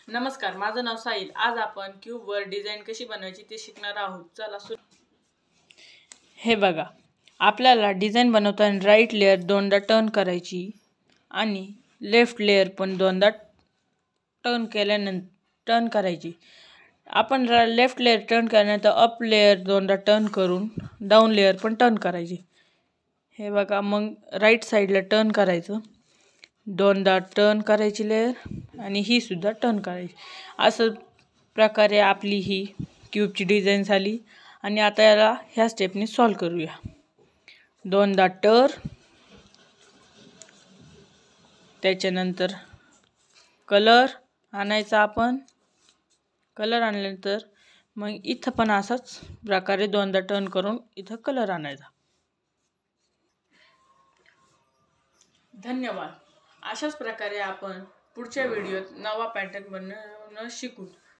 नमस्कार, माझं नाव साहिल। आज आपण क्यूबवर डिझाईन कशी बनवायची ते शिकणार आहोत। चला हे बघा, आपल्याला डिझाईन बनवताना राईट लेअर दोनदा टर्न करायची आणि लेफ्ट लेअर पण दोनदा टर्न करायची। आपण लेफ्ट लेअर टर्न केल्यानंतर अप लेअर दोनदा टर्न करून डाऊन लेअर पण टर्न करायची। हे बघा, मग राईट साईडला टर्न करायचं, दोनदा टर्न करायची लेअर आणि ही सुद्धा टर्न करायची। असं प्रकारे आपली ही क्यूबची डिझाईन झाली। आणि आता याला ह्या स्टेपने सॉल्व करूया। दोनदा टर्न, त्याच्यानंतर कलर आणायचा आपण। कलर आणल्यानंतर मग इथं पण असाच प्रकारे दोनदा टर्न करून इथं कलर आणायचा। धन्यवाद। अशाच प्रकारे आपण पुढच्या व्हिडिओत नवा पॅटर्न बनवणं शिकू।